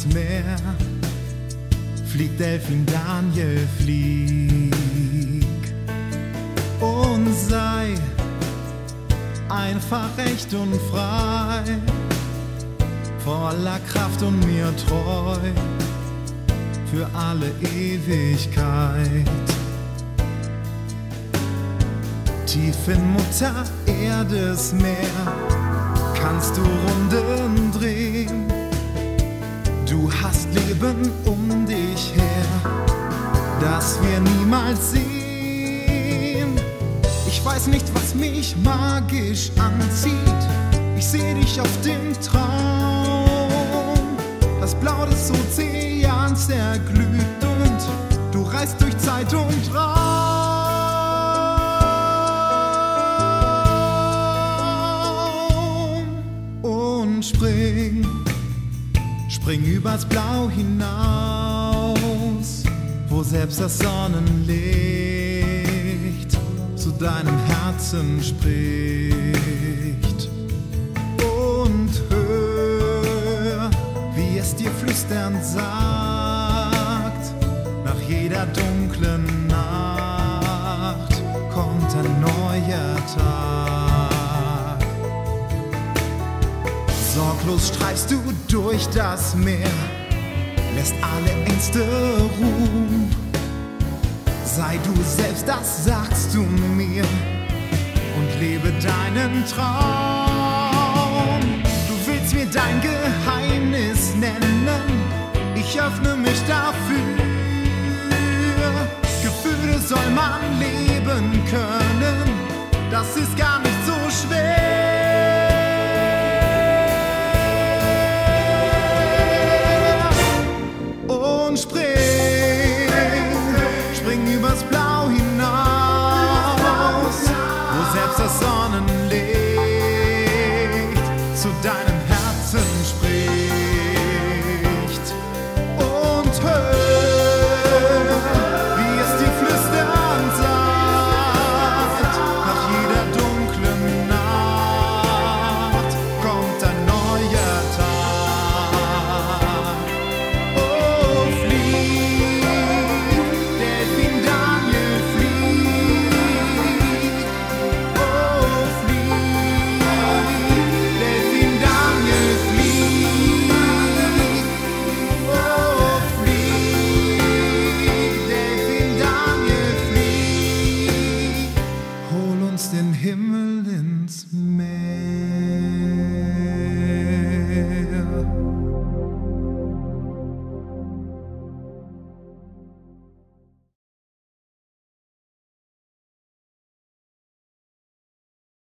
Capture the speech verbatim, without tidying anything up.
das Meer. Flieg, Delfin Daniel, flieg und sei einfach echt und frei, voller Kraft und mir treu für alle Ewigkeit. Tief in Mutter Erdes Meer kannst du Runden drehen. Du hast Leben um dich her, das wir niemals sehen. Ich weiß nicht, was mich magisch anzieht. Ich seh dich auf dem Traum. Das Blau des Ozeans erglüht und du reist durch Zeit und Raum. Und spring, spring übers Blau hinaus, wo selbst das Sonnenlicht zu deinem Herzen spricht. Und hör, wie es dir flüsternd sagt, nach jeder dunklen Nacht kommt ein neuer Tag. Sorglos streifst du durch das Meer, lässt alle Ängste ruhen. Sei du selbst, das sagst du mir, und lebe deinen Traum. Du willst mir dein Geheimnis nennen, ich öffne mich dafür. Gefühle soll man leben können, das ist gar nicht so schwer. Und spring, spring übers Blau hinaus, wo selbst das Sonnenlicht zu deinem Herzen spricht. Und hör,